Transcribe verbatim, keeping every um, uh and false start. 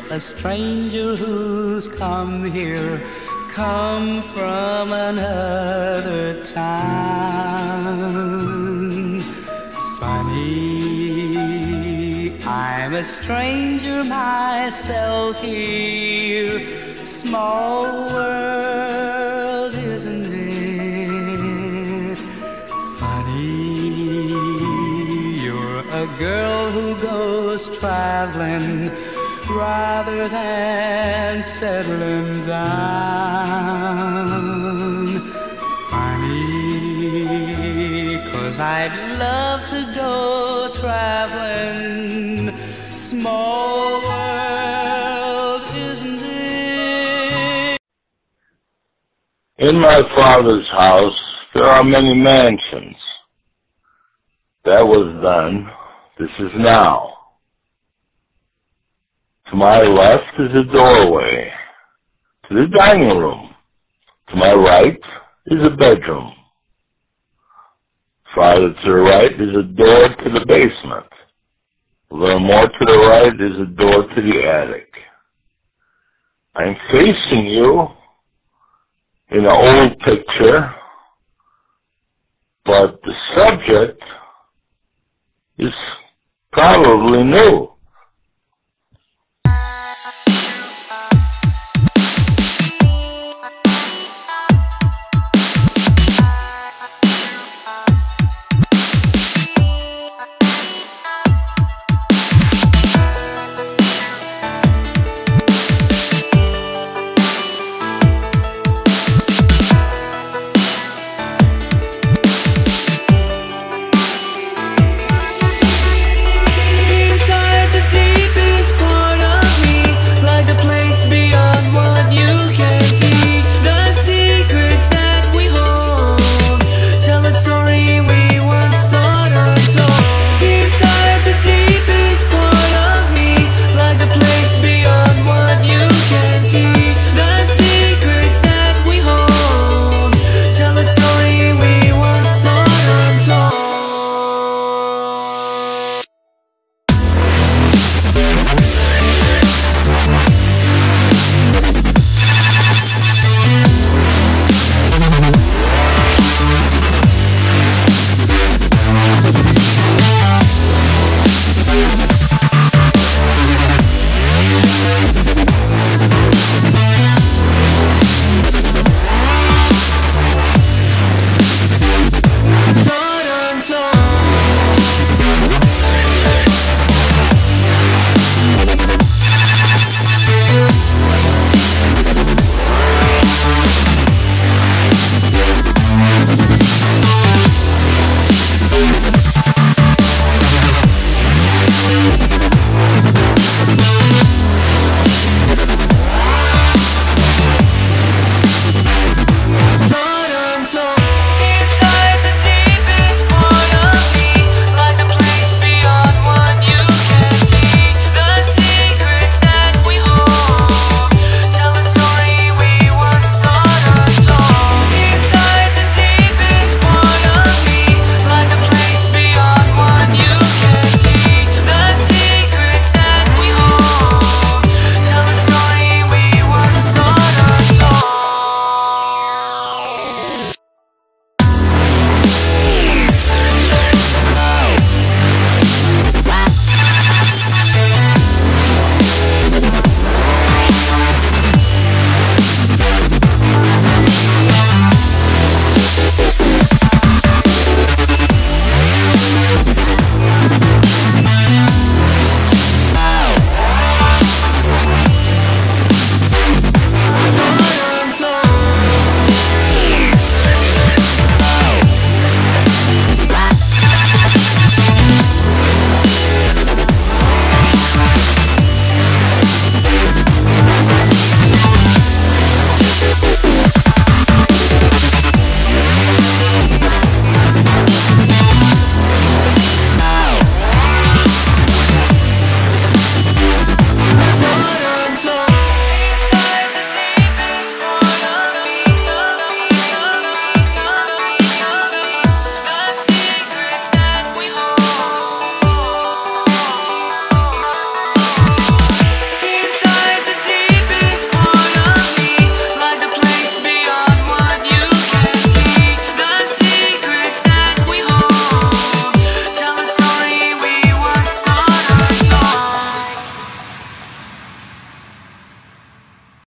a stranger who's come here, come from another town. Funny, I'm a stranger myself here. Small world, isn't it? Funny, you're a girl who goes traveling rather than settling down. Funny, 'cause I'd love to go traveling. Small world, isn't it? In my Father's house there are many mansions. That was then, this is now. To my left is a doorway to the dining room. To my right is a bedroom. Farther to the right is a door to the basement. A little more to the right is a door to the attic. I'm facing you in an old picture, but the subject is probably new.